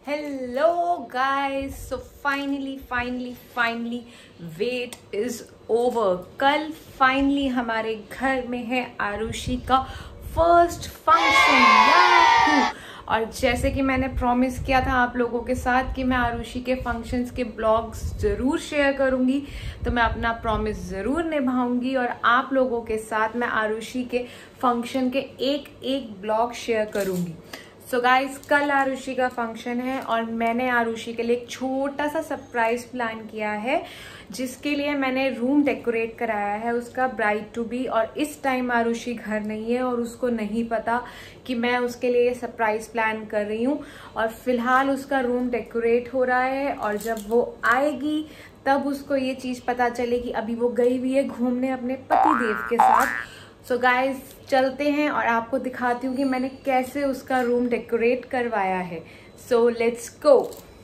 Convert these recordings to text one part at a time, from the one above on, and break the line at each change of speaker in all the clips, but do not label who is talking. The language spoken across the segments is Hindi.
Hello guys, so finally wait is over. कल फाइनली हमारे घर में है आरुषि का फर्स्ट फंक्शन। और जैसे कि मैंने प्रॉमिस किया था आप लोगों के साथ कि मैं आरुषि के फंक्शंस के ब्लॉग्स जरूर शेयर करूंगी, तो मैं अपना प्रॉमिस जरूर निभाऊंगी और आप लोगों के साथ मैं आरुषि के फंक्शन के एक ब्लॉग शेयर करूंगी। सो गाइस, कल आरुषि का फंक्शन है और मैंने आरुषि के लिए एक छोटा सा सरप्राइज प्लान किया है, जिसके लिए मैंने रूम डेकोरेट कराया है उसका ब्राइड टू बी। और इस टाइम आरुषि घर नहीं है और उसको नहीं पता कि मैं उसके लिए सरप्राइज प्लान कर रही हूँ। और फिलहाल उसका रूम डेकोरेट हो रहा है और जब वो आएगी तब उसको ये चीज पता चलेगी। अभी वो गई हुई है घूमने अपने पति देव के साथ। सो गाइज, चलते हैं और आपको दिखाती हूँ कि मैंने कैसे उसका रूम डेकोरेट करवाया है। So let's go.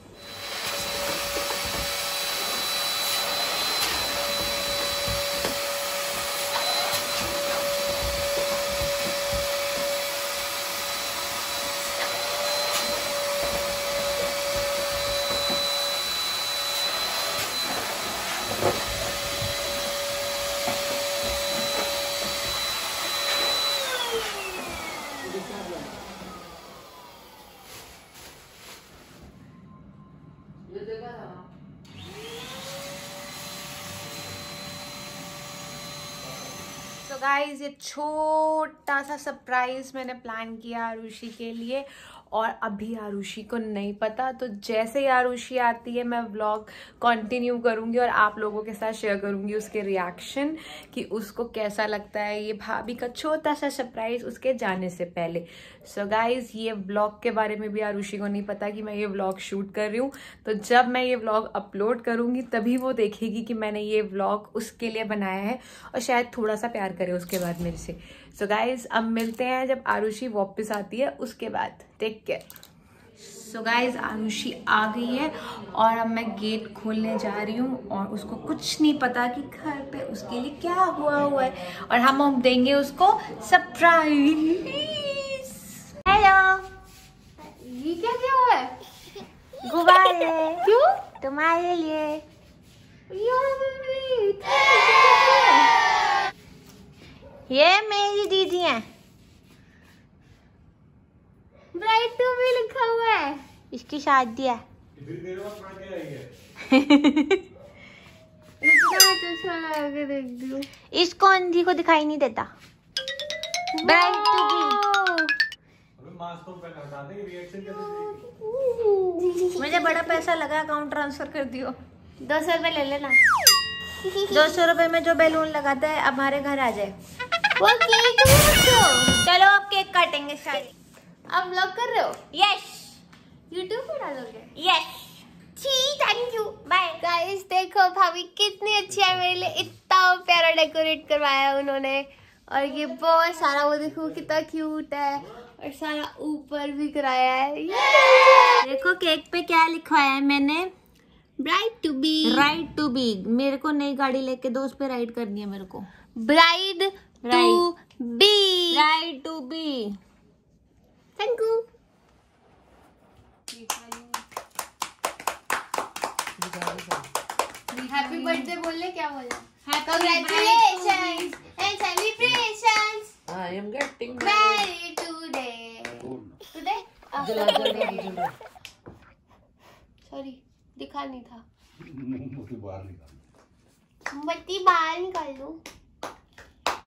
तो गाइज, ये छोटा सा सरप्राइज मैंने प्लान किया आरुषि के लिए और अभी आरुषि को नहीं पता। तो जैसे ही आरुषि आती है मैं व्लॉग कंटिन्यू करूंगी और आप लोगों के साथ शेयर करूंगी उसके रिएक्शन कि उसको कैसा लगता है ये भाभी का छोटा सा सरप्राइज उसके जाने से पहले। सो गाइज, ये व्लॉग के बारे में भी आरुषि को नहीं पता कि मैं ये व्लॉग शूट कर रही हूँ। तो जब मैं ये व्लॉग अपलोड करूंगी तभी वो देखेगी कि मैंने ये व्लॉग उसके लिए बनाया है और शायद थोड़ा सा प्यार करे उसके बाद मेरे से। सो गाइज, अब मिलते हैं जब आरुषि वापस आती है उसके बाद। Take care. So guys, Arushi आ गई है और अब मैं गेट खोलने जा रही हूँ और उसको कुछ नहीं पता कि घर पे उसके लिए क्या हुआ है और हम देंगे उसको सरप्राइज। हेलो,
ये क्या हुआ है?
गुब्बारे।
क्यों?
तुम्हारे लिए। ये मेरी दीदी है।
ब्राइड टू बी लिखा हुआ है।
इसकी शादी है। इसको अंधी को दिखाई नहीं देता। Bride to be. मुझे बड़ा पैसा लगा, अकाउंट ट्रांसफर कर दियो।
200 रुपए ले लेना।
200 रुपए में जो बैलून लगाता है अब हमारे घर आ जाए।
वो केक है।
चलो अब केक काटेंगे सारे।
अब व्लॉग कर रहे हो?
यस।
यूट्यूब पे डालोगे?
Yes. Thank you, bye.
Guys देखो भाभी कितनी अच्छी है मेरे लिए। इतना प्यारा डेकोरेट करवाया उन्होंने और ये बहुत सारा, वो देखो कितना क्यूट है और सारा ऊपर भी कराया है।
देखो केक पे क्या लिखवाया है मैंने,
bride to be.
Ride to be. मेरे को नई गाड़ी लेके दो, उस पे राइड करनी है मेरे को।
Bride to be.
Ride to be.
Thank you. Happy birthday बोले, क्या बोला? Congratulations and celebrations.
I am getting
married today. Today? Sorry, दिखा नहीं था। मोमबत्ती बाहर निकाल लो।